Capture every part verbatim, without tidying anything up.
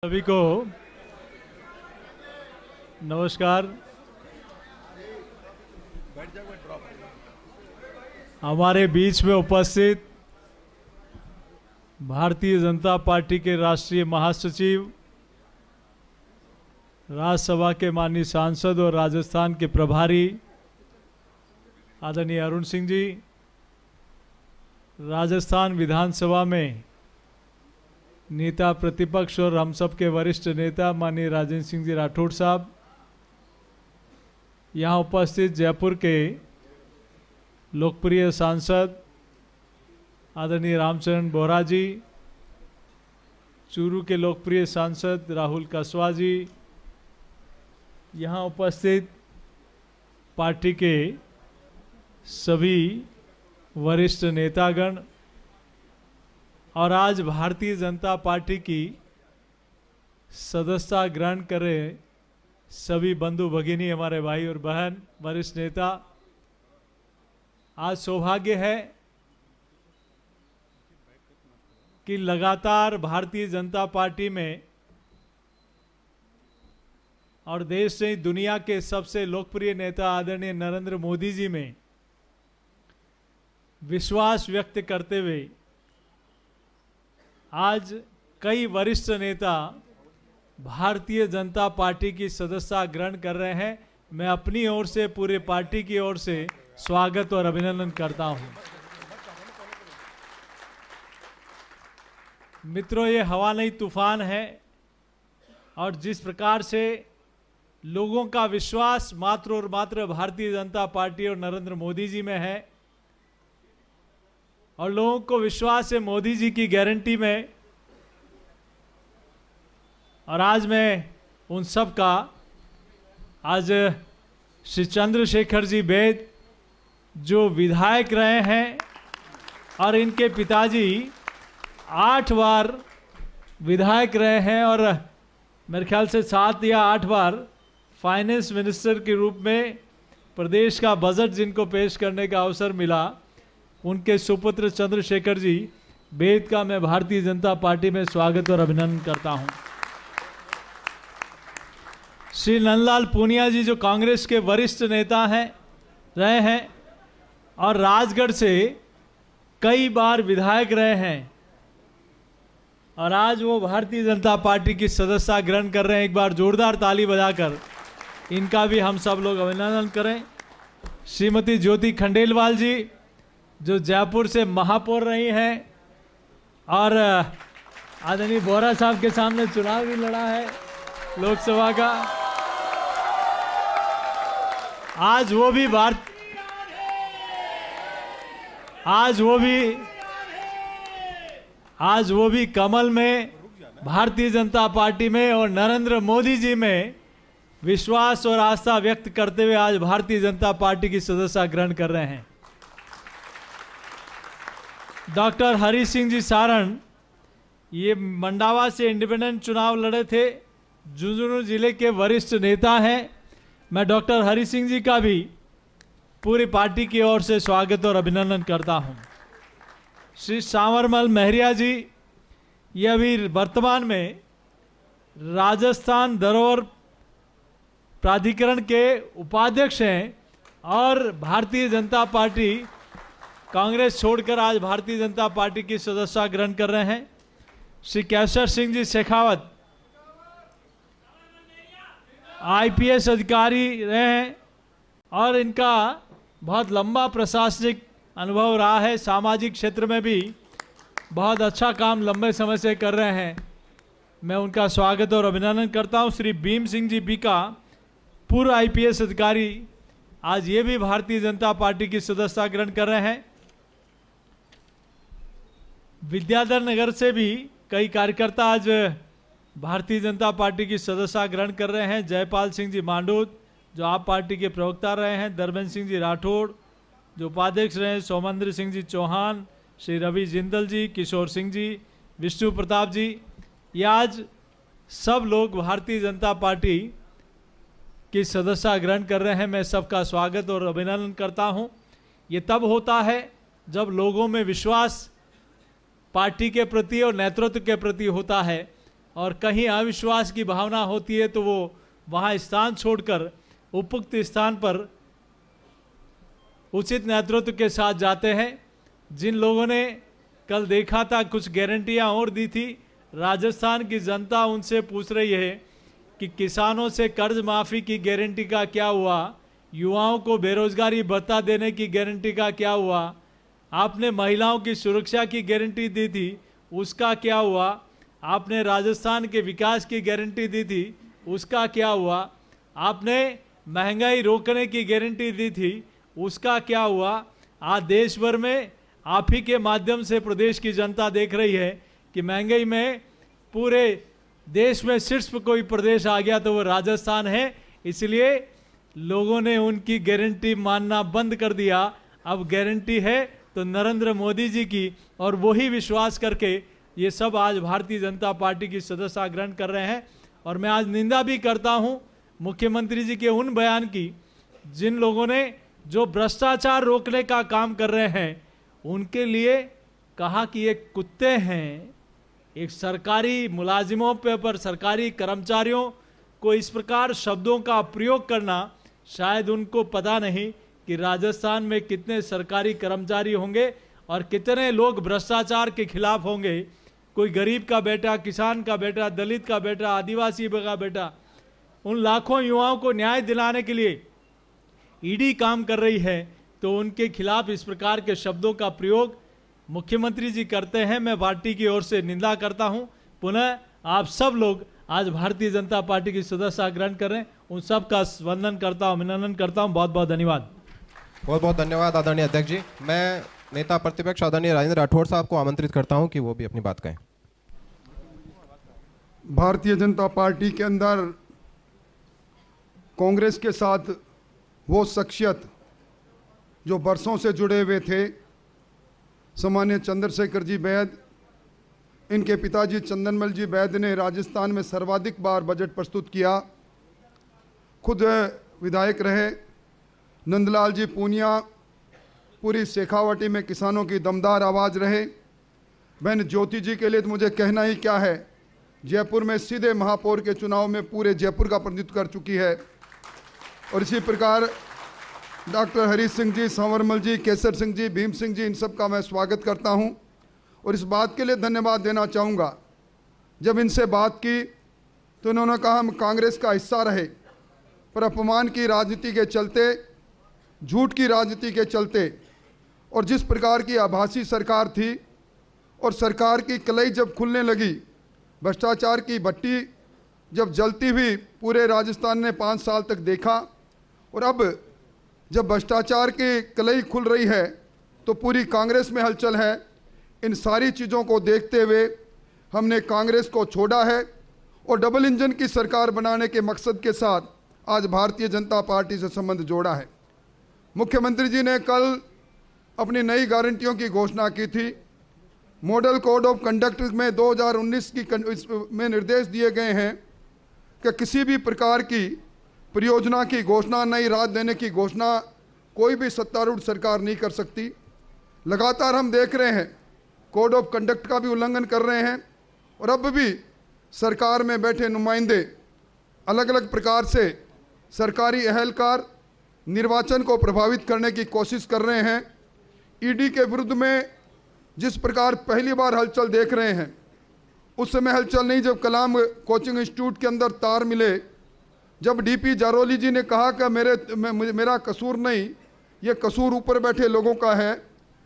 सभी को नमस्कार। हमारे बीच में उपस्थित भारतीय जनता पार्टी के राष्ट्रीय महासचिव, राज्यसभा के माननीय सांसद और राजस्थान के प्रभारी आदरणीय अरुण सिंह जी, राजस्थान विधानसभा में नेता प्रतिपक्ष और हम सब के वरिष्ठ नेता माननीय राजेंद्र सिंह जी राठौड़ साहब, यहाँ उपस्थित जयपुर के लोकप्रिय सांसद आदरणीय रामचरण बोहरा जी, चूरू के लोकप्रिय सांसद राहुल कसवा जी, यहाँ उपस्थित पार्टी के सभी वरिष्ठ नेतागण और आज भारतीय जनता पार्टी की सदस्यता ग्रहण करे सभी बंधु भगिनी, हमारे भाई और बहन, वरिष्ठ नेता, आज सौभाग्य है कि लगातार भारतीय जनता पार्टी में और देश से दुनिया के सबसे लोकप्रिय नेता आदरणीय नरेंद्र मोदी जी में विश्वास व्यक्त करते हुए आज कई वरिष्ठ नेता भारतीय जनता पार्टी की सदस्यता ग्रहण कर रहे हैं। मैं अपनी ओर से, पूरे पार्टी की ओर से स्वागत और अभिनंदन करता हूं। मित्रों, ये हवा नहीं तूफान है और जिस प्रकार से लोगों का विश्वास मात्र और मात्र भारतीय जनता पार्टी और नरेंद्र मोदी जी में है और लोगों को विश्वास है मोदी जी की गारंटी में, और आज मैं उन सब का, आज श्री चंद्रशेखर जी बेद जो विधायक रहे हैं और इनके पिताजी आठ बार विधायक रहे हैं और मेरे ख्याल से सात या आठ बार फाइनेंस मिनिस्टर के रूप में प्रदेश का बजट जिनको पेश करने का अवसर मिला, उनके सुपुत्र चंद्रशेखर जी बेद का मैं भारतीय जनता पार्टी में स्वागत और अभिनंदन करता हूं। श्री नंदलाल पूनिया जी जो कांग्रेस के वरिष्ठ नेता हैं, रहे हैं और राजगढ़ से कई बार विधायक रहे हैं और आज वो भारतीय जनता पार्टी की सदस्यता ग्रहण कर रहे हैं। एक बार जोरदार ताली बजाकर इनका भी हम सब लोग अभिनंदन करें। श्रीमती ज्योति खंडेलवाल जी जो जयपुर से महापौर रही हैं और आदरणीय बोहरा साहब के सामने चुनाव भी लड़ा है लोकसभा का, आज वो भी भारत आज वो भी आज वो भी कमल में, भारतीय जनता पार्टी में और नरेंद्र मोदी जी में विश्वास और आस्था व्यक्त करते हुए आज भारतीय जनता पार्टी की सदस्यता ग्रहण कर रहे हैं। डॉक्टर हरि सिंह जी सारण ये मंडावा से इंडिपेंडेंट चुनाव लड़े थे, झुंझुनू जिले के वरिष्ठ नेता हैं। मैं डॉक्टर हरि सिंह जी का भी पूरी पार्टी की ओर से स्वागत और अभिनंदन करता हूं। श्री सांवरमल महरिया जी ये अभी वर्तमान में राजस्थान धरोहर प्राधिकरण के उपाध्यक्ष हैं और भारतीय जनता पार्टी, कांग्रेस छोड़कर आज भारतीय जनता पार्टी की सदस्यता ग्रहण कर रहे हैं। श्री केसर सिंह जी शेखावत आईपीएस अधिकारी रहे हैं और इनका बहुत लंबा प्रशासनिक अनुभव रहा है, सामाजिक क्षेत्र में भी बहुत अच्छा काम लंबे समय से कर रहे हैं। मैं उनका स्वागत और अभिनंदन करता हूं। श्री भीम सिंह जी बीका पूर्व आईपीएस अधिकारी, आज ये भी भारतीय जनता पार्टी की सदस्यता ग्रहण कर रहे हैं। विद्याधर नगर से भी कई कार्यकर्ता आज भारतीय जनता पार्टी की सदस्यता ग्रहण कर रहे हैं। जयपाल सिंह जी मांडूद जो आप पार्टी के प्रवक्ता रहे हैं, धर्मेंद्र सिंह जी राठौड़ जो उपाध्यक्ष रहे हैं, सौमंद्र सिंह जी चौहान, श्री रवि जिंदल जी, किशोर सिंह जी, विष्णु प्रताप जी, ये आज सब लोग भारतीय जनता पार्टी की सदस्यता ग्रहण कर रहे हैं। मैं सबका स्वागत और अभिनंदन करता हूं। ये तब होता है जब लोगों में विश्वास पार्टी के प्रति और नेतृत्व के प्रति होता है और कहीं अविश्वास की भावना होती है तो वो वहाँ स्थान छोड़कर उपयुक्त स्थान पर उचित नेतृत्व के साथ जाते हैं। जिन लोगों ने कल देखा था कुछ गारंटियां और दी थी, राजस्थान की जनता उनसे पूछ रही है कि किसानों से कर्ज माफ़ी की गारंटी का क्या हुआ, युवाओं को बेरोजगारी भत्ता देने की गारंटी का क्या हुआ, आपने महिलाओं की सुरक्षा की गारंटी दी थी उसका क्या हुआ, आपने राजस्थान के विकास की गारंटी दी थी उसका क्या हुआ, आपने महंगाई रोकने की गारंटी दी थी उसका क्या हुआ। आज देश भर में आप ही के माध्यम से प्रदेश की जनता देख रही है कि महंगाई में पूरे देश में शीर्ष पर कोई प्रदेश आ गया तो वो राजस्थान है। इसलिए लोगों ने उनकी गारंटी मानना बंद कर दिया। अब गारंटी है तो नरेंद्र मोदी जी की, और वही विश्वास करके ये सब आज भारतीय जनता पार्टी की सदस्यता ग्रहण कर रहे हैं। और मैं आज निंदा भी करता हूं मुख्यमंत्री जी के उन बयान की जिन लोगों ने जो भ्रष्टाचार रोकने का काम कर रहे हैं उनके लिए कहा कि ये कुत्ते हैं। एक सरकारी मुलाजिमों पे पर सरकारी कर्मचारियों को इस प्रकार शब्दों का प्रयोग करना, शायद उनको पता नहीं कि राजस्थान में कितने सरकारी कर्मचारी होंगे और कितने लोग भ्रष्टाचार के खिलाफ होंगे। कोई गरीब का बेटा, किसान का बेटा, दलित का बेटा, आदिवासी का बेटा, उन लाखों युवाओं को न्याय दिलाने के लिए ईडी काम कर रही है तो उनके खिलाफ इस प्रकार के शब्दों का प्रयोग मुख्यमंत्री जी करते हैं। मैं पार्टी की ओर से निंदा करता हूं। पुनः आप सब लोग आज भारतीय जनता पार्टी की सदस्यता ग्रहण कर रहे हैं, उन सब का वंदन करता हूं, अभिनंदन करता हूं। बहुत बहुत धन्यवाद। बहुत बहुत धन्यवाद आदरणीय अध्यक्ष जी। मैं नेता प्रतिपक्ष आदरणीय राजेंद्र राठौड़ साहब को आमंत्रित करता हूं कि वो भी अपनी बात कहें। भारतीय जनता पार्टी के अंदर कांग्रेस के साथ वो शख्सियत जो बरसों से जुड़े हुए थे, सामान्य चंद्रशेखर जी बैद, इनके पिताजी चंदनमल जी बैद ने राजस्थान में सर्वाधिक बार बजट प्रस्तुत किया, खुद विधायक रहे। नंदलाल जी पूनिया पूरी शेखावाटी में किसानों की दमदार आवाज़ रहे। बहन ज्योति जी के लिए तो मुझे कहना ही क्या है, जयपुर में सीधे महापौर के चुनाव में पूरे जयपुर का प्रतिनिधित्व कर चुकी है। और इसी प्रकार डॉक्टर हरीश सिंह जी, सांवरमल जी, केसर सिंह जी, भीम सिंह जी, इन सब का मैं स्वागत करता हूं। और इस बात के लिए धन्यवाद देना चाहूँगा, जब इनसे बात की तो इन्होंने कहा हम कांग्रेस का हिस्सा रहे, पर अपमान की राजनीति के चलते, झूठ की राजनीति के चलते, और जिस प्रकार की आभासी सरकार थी और सरकार की कलई जब खुलने लगी, भ्रष्टाचार की भट्टी जब जलती हुई पूरे राजस्थान ने पाँच साल तक देखा, और अब जब भ्रष्टाचार की कलई खुल रही है तो पूरी कांग्रेस में हलचल है। इन सारी चीज़ों को देखते हुए हमने कांग्रेस को छोड़ा है और डबल इंजन की सरकार बनाने के मकसद के साथ आज भारतीय जनता पार्टी से संबंध जोड़ा है। मुख्यमंत्री जी ने कल अपनी नई गारंटियों की घोषणा की थी। मॉडल कोड ऑफ कंडक्ट में दो हज़ार उन्नीस की में निर्देश दिए गए हैं कि किसी भी प्रकार की परियोजना की घोषणा, नई राहत देने की घोषणा कोई भी सत्तारूढ़ सरकार नहीं कर सकती। लगातार हम देख रहे हैं कोड ऑफ कंडक्ट का भी उल्लंघन कर रहे हैं, और अब भी सरकार में बैठे नुमाइंदे अलग अलग प्रकार से सरकारी अहलकार निर्वाचन को प्रभावित करने की कोशिश कर रहे हैं। ईडी के विरुद्ध में जिस प्रकार पहली बार हलचल देख रहे हैं, उस समय हलचल नहीं जब कलाम कोचिंग इंस्टीट्यूट के अंदर तार मिले, जब डीपी जारोली जी ने कहा कि मेरे मेरा कसूर नहीं, ये कसूर ऊपर बैठे लोगों का है,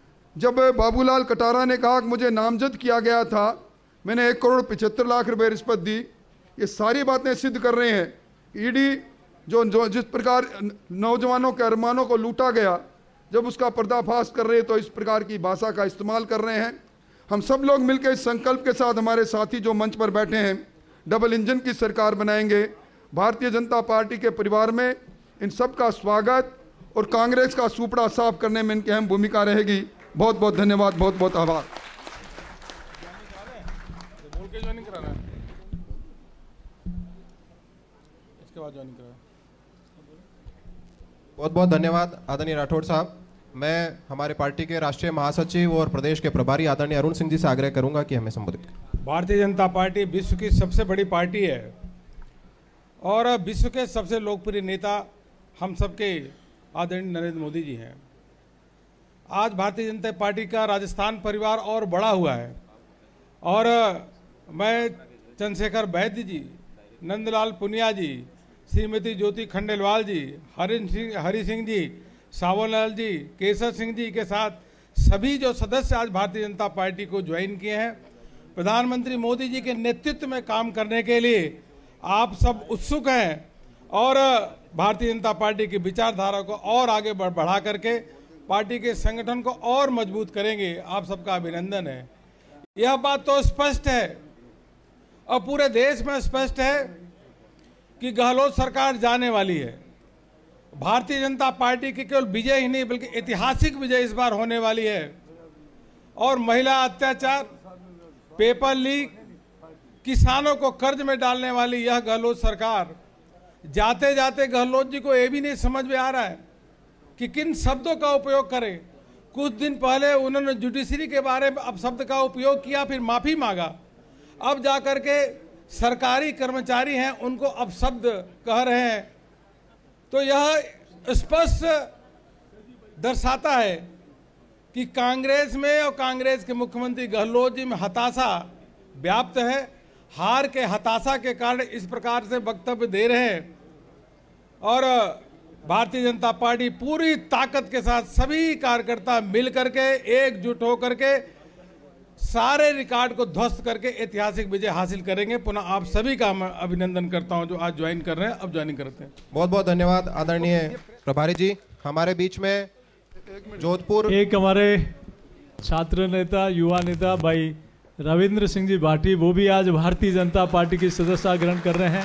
जब बाबूलाल कटारा ने कहा कि मुझे नामजद किया गया था, मैंने एक करोड़ पचहत्तर लाख रुपए रिश्वत दी, ये सारी बातें सिद्ध कर रहे हैं। ईडी जो जो जिस प्रकार नौजवानों के अरमानों को लूटा गया, जब उसका पर्दाफाश कर रहे हैं तो इस प्रकार की भाषा का इस्तेमाल कर रहे हैं। हम सब लोग मिलकर इस संकल्प के साथ, हमारे साथी जो मंच पर बैठे हैं, डबल इंजन की सरकार बनाएंगे। भारतीय जनता पार्टी के परिवार में इन सब का स्वागत और कांग्रेस का सुपड़ा साफ करने में इनकी अहम भूमिका रहेगी। बहुत बहुत धन्यवाद, बहुत बहुत आभार। बहुत बहुत धन्यवाद आदरणीय राठौड़ साहब। मैं हमारे पार्टी के राष्ट्रीय महासचिव और प्रदेश के प्रभारी आदरणीय अरुण सिंह जी से आग्रह करूंगा कि हमें संबोधित करें। भारतीय जनता पार्टी विश्व की सबसे बड़ी पार्टी है और विश्व के सबसे लोकप्रिय नेता हम सबके आदरणीय नरेंद्र मोदी जी हैं। आज भारतीय जनता पार्टी का राजस्थान परिवार और बड़ा हुआ है और मैं चंद्रशेखर वैद्य जी, नंदलाल पुनिया जी, श्रीमती ज्योति खंडेलवाल जी, हरि सिंह हरि सिंह जी, सावनलाल जी, केसर सिंह जी के साथ सभी जो सदस्य आज भारतीय जनता पार्टी को ज्वाइन किए हैं, प्रधानमंत्री मोदी जी के नेतृत्व में काम करने के लिए आप सब उत्सुक हैं और भारतीय जनता पार्टी की विचारधारा को और आगे बढ़ा करके पार्टी के संगठन को और मजबूत करेंगे। आप सबका अभिनंदन है। यह बात तो स्पष्ट है और पूरे देश में स्पष्ट है कि गहलोत सरकार जाने वाली है। भारतीय जनता पार्टी की केवल विजय ही नहीं बल्कि ऐतिहासिक विजय इस बार होने वाली है और महिला अत्याचार, पेपर लीक, किसानों को कर्ज में डालने वाली यह गहलोत सरकार जाते जाते गहलोत जी को यह भी नहीं समझ में आ रहा है कि किन शब्दों का उपयोग करें। कुछ दिन पहले उन्होंने जुडिशरी के बारे में अपशब्द का उपयोग किया, फिर माफी मांगा, अब जाकर के सरकारी कर्मचारी हैं उनको अपशब्द कह रहे हैं। तो यह स्पष्ट दर्शाता है कि कांग्रेस में और कांग्रेस के मुख्यमंत्री गहलोत जी में हताशा व्याप्त है। हार के हताशा के कारण इस प्रकार से वक्तव्य दे रहे हैं और भारतीय जनता पार्टी पूरी ताकत के साथ सभी कार्यकर्ता मिल करके एकजुट होकर के सारे रिकॉर्ड को ध्वस्त करके ऐतिहासिक विजय हासिल करेंगे। पुनः आप सभी का मैं अभिनंदन करता हूं जो आज ज्वाइन कर रहे हैं, अब ज्वाइनिंग करते हैं। बहुत बहुत धन्यवाद आदरणीय प्रभारी जी। हमारे बीच में जोधपुर एक हमारे छात्र नेता, युवा नेता भाई रविंद्र सिंह जी भाटी, वो भी आज भारतीय जनता पार्टी की सदस्यता ग्रहण कर रहे हैं।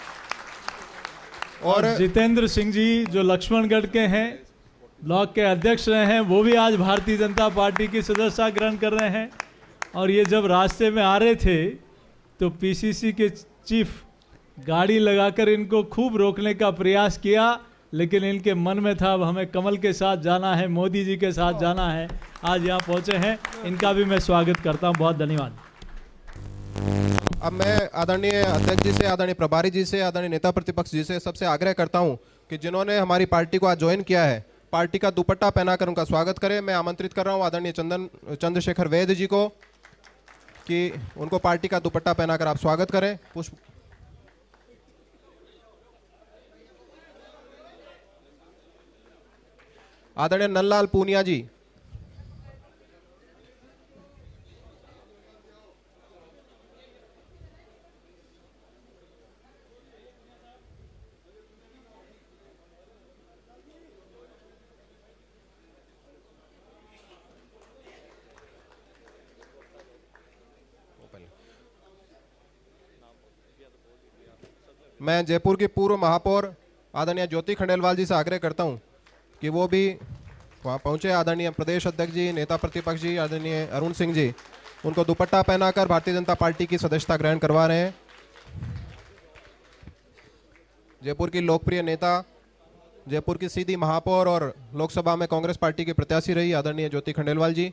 और जितेंद्र सिंह जी जो लक्ष्मणगढ़ के हैं, ब्लॉक के अध्यक्ष रहे हैं, वो भी आज भारतीय जनता पार्टी की सदस्यता ग्रहण कर रहे हैं। और ये जब रास्ते में आ रहे थे तो पीसीसी के चीफ गाड़ी लगाकर इनको खूब रोकने का प्रयास किया, लेकिन इनके मन में था अब हमें कमल के साथ जाना है, मोदी जी के साथ जाना है। आज यहाँ पहुँचे हैं, इनका भी मैं स्वागत करता हूँ। बहुत धन्यवाद। अब मैं आदरणीय अध्यक्ष जी से, आदरणीय प्रभारी जी से, आदरणीय नेता प्रतिपक्ष जी से सबसे आग्रह करता हूं कि जिन्होंने हमारी पार्टी को आज ज्वाइन किया है, पार्टी का दुपट्टा पहनाकर उनका स्वागत करें। मैं आमंत्रित कर रहा हूं आदरणीय चंदन चंद्रशेखर वैद्य जी को कि उनको पार्टी का दुपट्टा पहनाकर आप स्वागत करें। पुष्प आदरणीय नंदलाल पूनिया जी, मैं जयपुर की पूर्व महापौर आदरणीय ज्योति खंडेलवाल जी से आग्रह करता हूं कि वो भी वहां पहुंचे। आदरणीय प्रदेश अध्यक्ष जी, नेता प्रतिपक्ष जी, आदरणीय अरुण सिंह जी उनको दुपट्टा पहनाकर भारतीय जनता पार्टी की सदस्यता ग्रहण करवा रहे हैं। जयपुर की लोकप्रिय नेता, जयपुर की सीधी महापौर और लोकसभा में कांग्रेस पार्टी की प्रत्याशी रही आदरणीय ज्योति खंडेलवाल जी।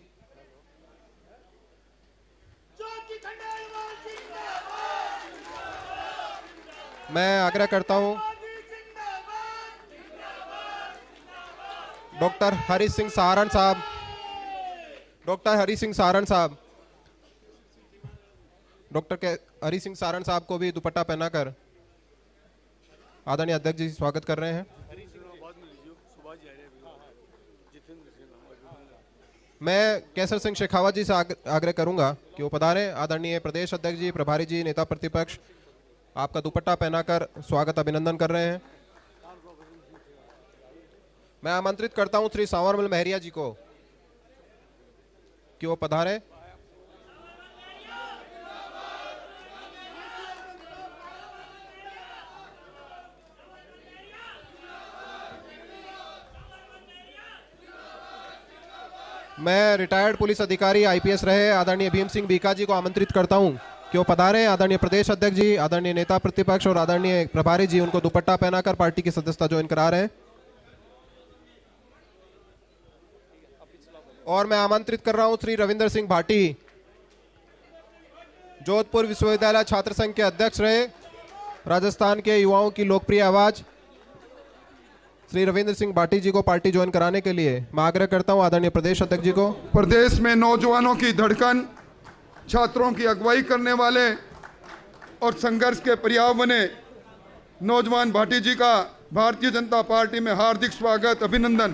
मैं आग्रह करता हूं डॉक्टर हरि सिंह सहारण साहब, डॉक्टर हरि सिंह सहारण साहब, डॉक्टर के हरि सिंह सहारण साहब को भी दुपट्टा पहनाकर आदरणीय अध्यक्ष जी स्वागत कर रहे हैं। मैं केसर सिंह शेखावत जी से आग्रह करूंगा कि वो पधारें। आदरणीय प्रदेश अध्यक्ष जी, प्रभारी जी, नेता प्रतिपक्ष आपका दुपट्टा पहनाकर स्वागत अभिनंदन कर रहे हैं। मैं आमंत्रित करता हूं श्री सांवरमल महरिया जी को कि वो पधारें। मैं रिटायर्ड पुलिस अधिकारी आईपीएस रहे आदरणीय भीम सिंह बीका जी को आमंत्रित करता हूं कि वो पधारें। आदरणीय प्रदेश अध्यक्ष जी, आदरणीय नेता प्रतिपक्ष और आदरणीय प्रभारी जी उनको दुपट्टा पहनाकर पार्टी की सदस्यता ज्वाइन करा रहे हैं। और मैं आमंत्रित कर रहा हूं श्री रविंद्र सिंह भाटी जोधपुर विश्वविद्यालय छात्र संघ के अध्यक्ष रहे, राजस्थान के युवाओं की लोकप्रिय आवाज श्री रविंद्र सिंह भाटी जी को पार्टी ज्वाइन कराने के लिए मैं आग्रह करता हूं आदरणीय प्रदेश अध्यक्ष जी को। प्रदेश में नौजवानों की धड़कन, छात्रों की अगुवाई करने वाले और संघर्ष के पर्याय बने नौजवान भाटी जी का भारतीय जनता पार्टी में हार्दिक स्वागत, अभिनंदन।